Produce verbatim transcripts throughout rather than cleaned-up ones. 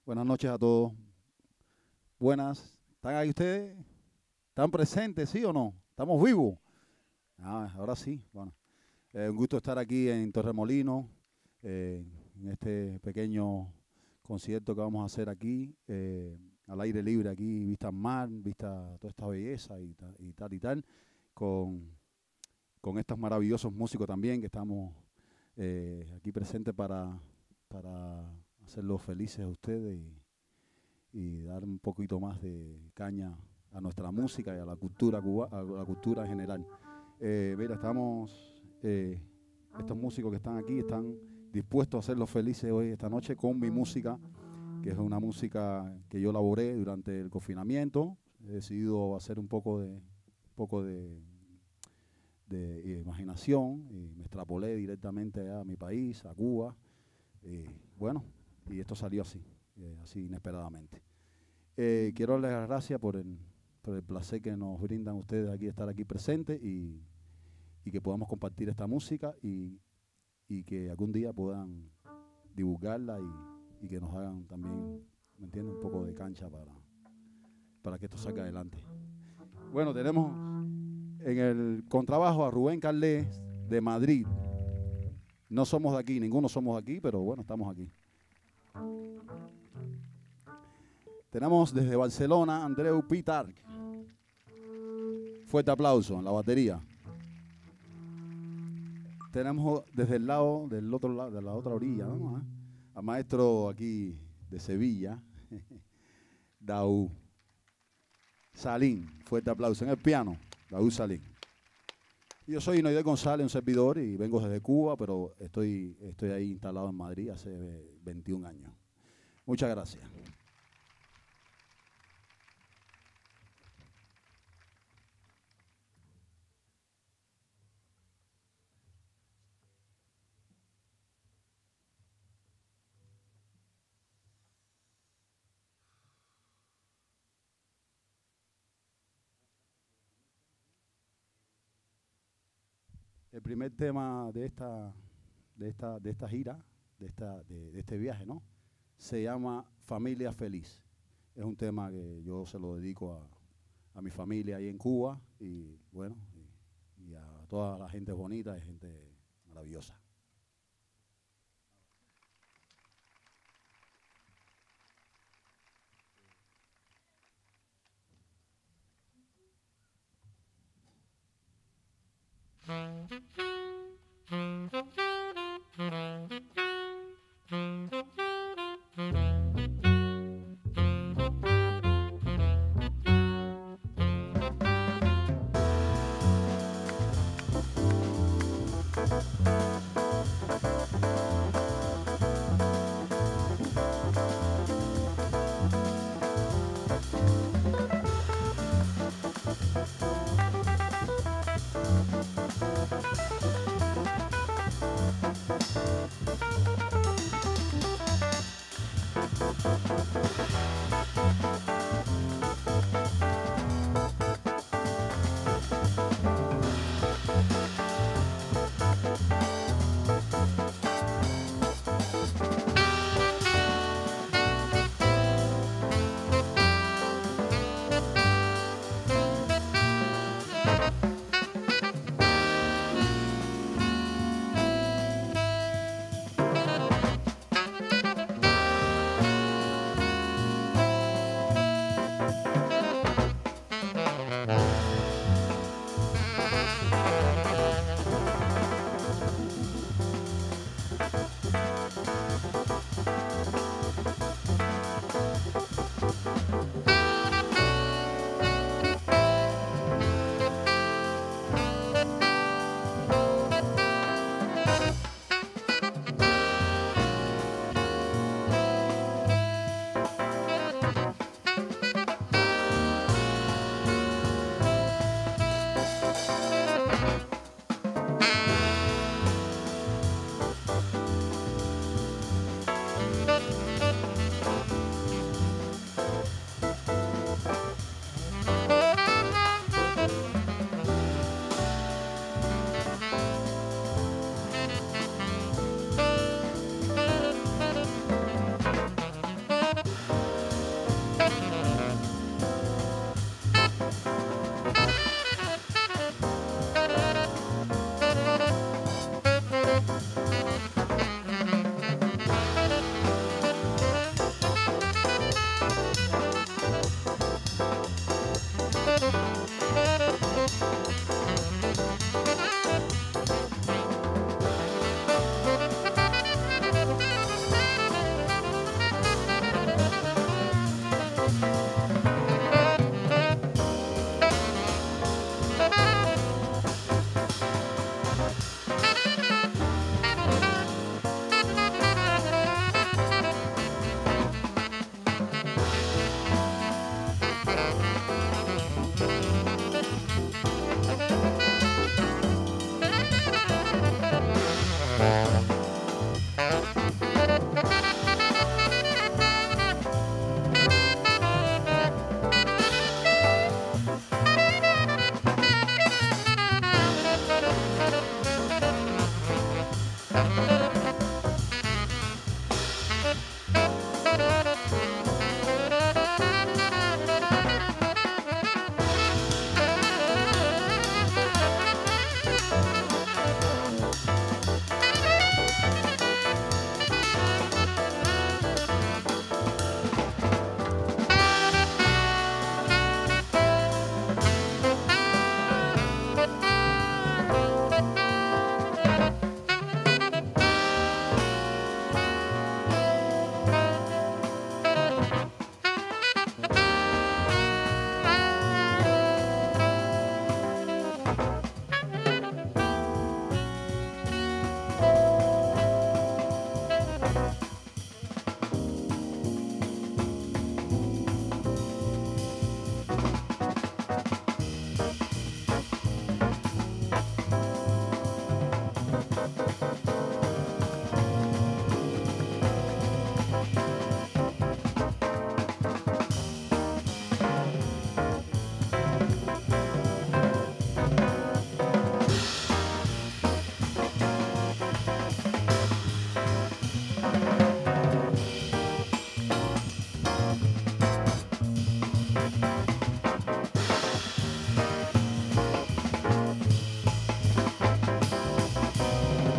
Buenas noches a todos. Buenas. ¿Están ahí ustedes? ¿Están presentes, sí o no? ¿Estamos vivos? Ah, ahora sí. Bueno, eh, un gusto estar aquí en Torremolinos, eh, en este pequeño concierto que vamos a hacer aquí, eh, al aire libre aquí, vista al mar, vista toda esta belleza y, ta, y tal y tal, con, con estos maravillosos músicos también que estamos eh, aquí presentes para, para hacerlos felices a ustedes y, y dar un poquito más de caña a nuestra música y a la cultura cuba, a la cultura en general. Eh, mira, estamos, eh, estos músicos que están aquí están dispuestos a hacerlos felices hoy, esta noche, con mi música, que es una música que yo elaboré durante el confinamiento. He decidido hacer un poco de, un poco de, de imaginación y me extrapolé directamente a mi país, a Cuba. Y bueno, y esto salió así, eh, así inesperadamente. Eh, quiero darles las gracias por el, por el placer que nos brindan ustedes aquí, estar aquí presentes y, y que podamos compartir esta música y, y que algún día puedan divulgarla y, y que nos hagan también, ¿me entienden?, un poco de cancha para, para que esto salga adelante. Bueno, tenemos en el contrabajo a Rubén Carles de Madrid. No somos de aquí, ninguno somos de aquí, pero bueno, estamos aquí. Tenemos desde Barcelona a Andreu Pitarch. Fuerte aplauso en la batería. Tenemos desde el lado, del otro lado, de la otra orilla, ¿no? A maestro aquí de Sevilla, Daú Salín. Fuerte aplauso en el piano, Daú Salín. Yo soy Noidel González, un servidor, y vengo desde Cuba, pero estoy, estoy ahí instalado en Madrid hace veintiún años. Muchas gracias. El primer tema de esta, de esta, de esta gira, de, esta, de, de este viaje, ¿no?, se llama Familia Feliz. Es un tema que yo se lo dedico a, a mi familia ahí en Cuba y, bueno, y, y a toda la gente bonita y gente maravillosa.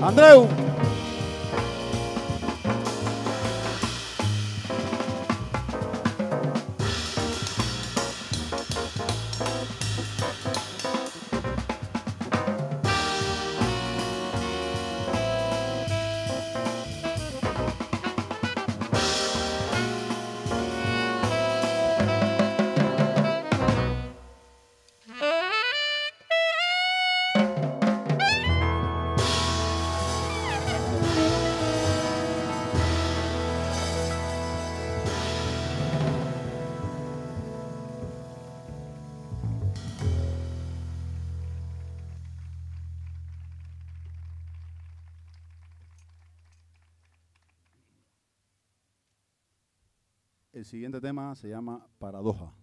Andreu. El siguiente tema se llama Paradoja.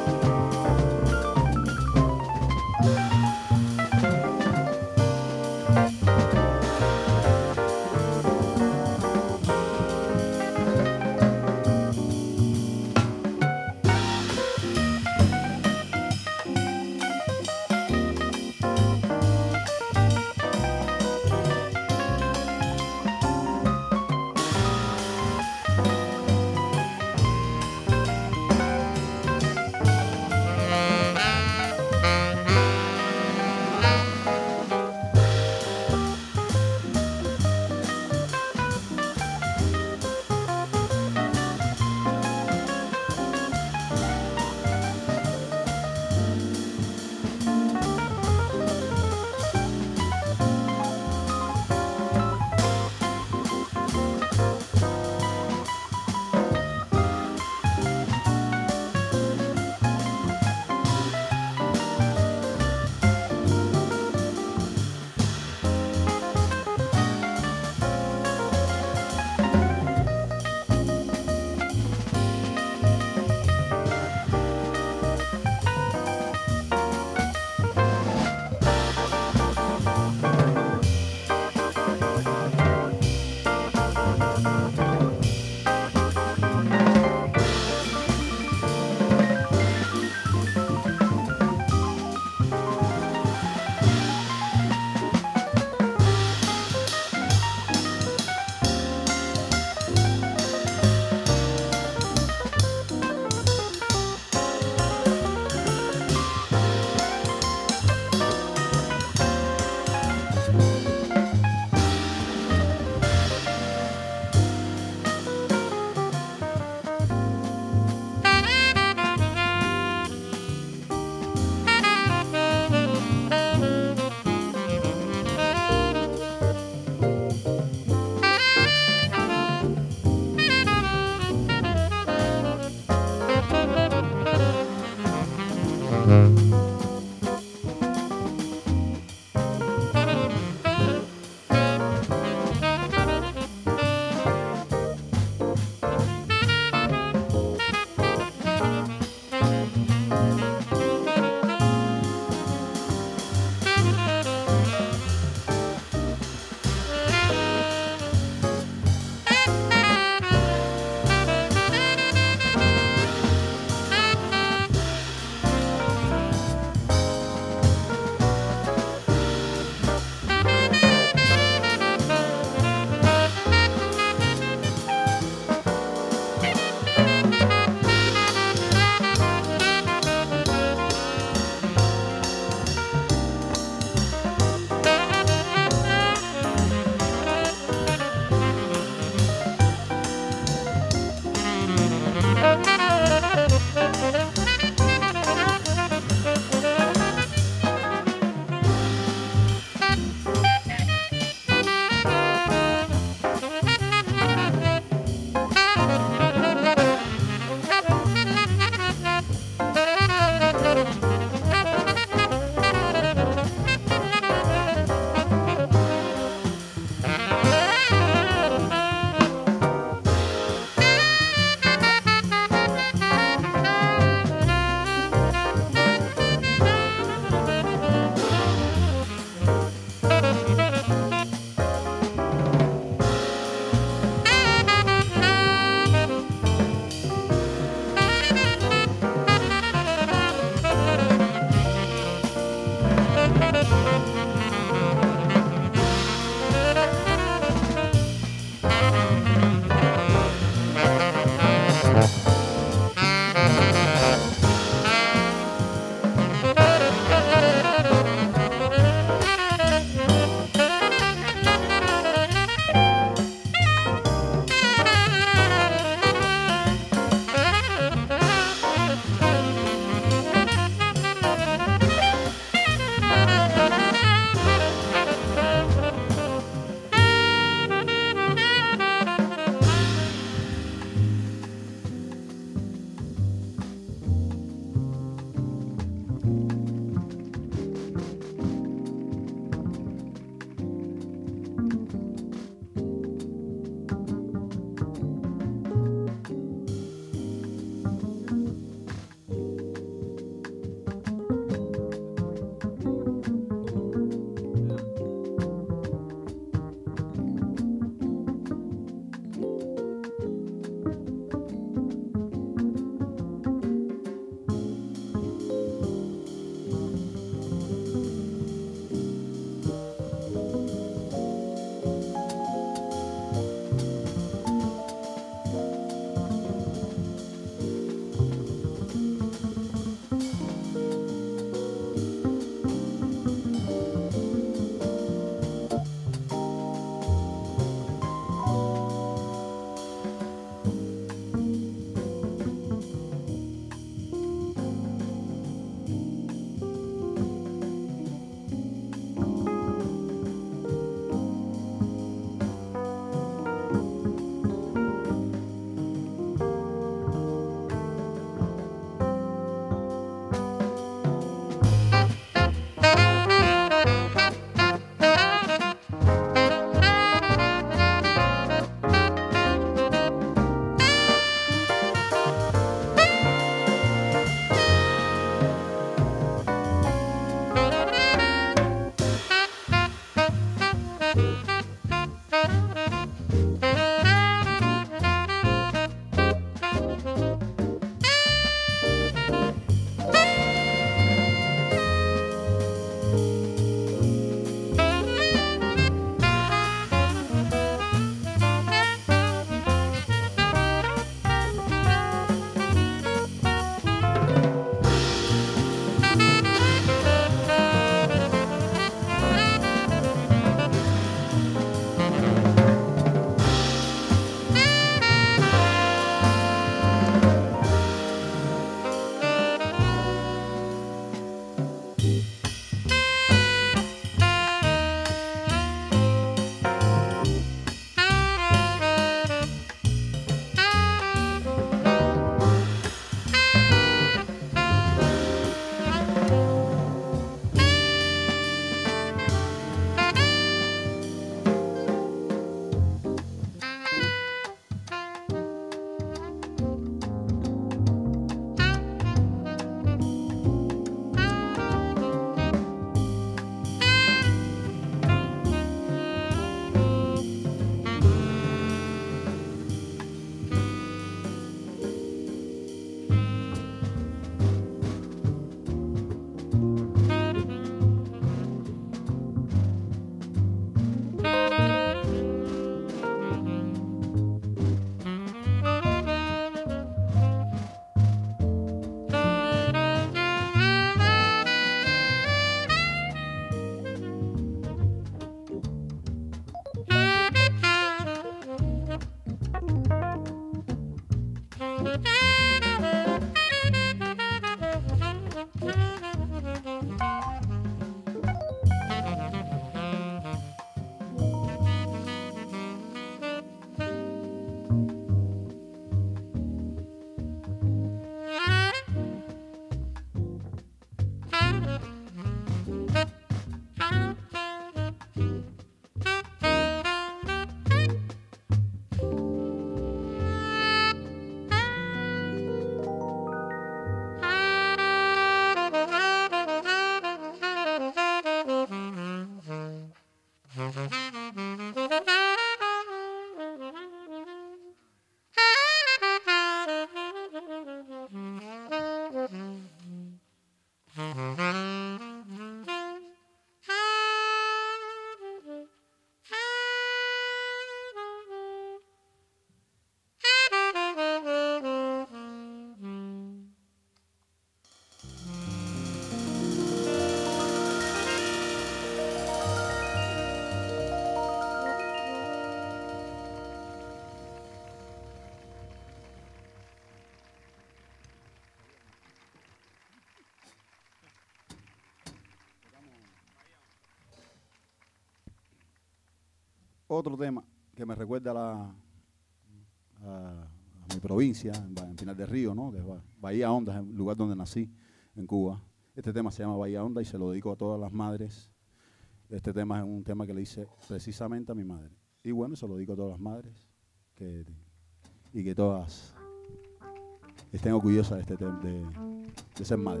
Otro tema que me recuerda a, la, a, a mi provincia, en, en Pinar del Río, ¿no? Que es Bahía Honda, es el lugar donde nací, en Cuba. Este tema se llama Bahía Honda y se lo dedico a todas las madres. Este tema es un tema que le hice precisamente a mi madre. Y bueno, se lo dedico a todas las madres que, y que todas estén orgullosas de, este tema, de, de ser madre.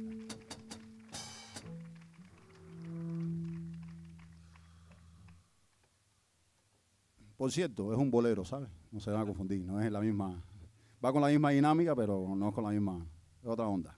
Por cierto, es un bolero, ¿sabes? No se van a confundir, no es la misma, va con la misma dinámica, pero no es con la misma, es otra onda.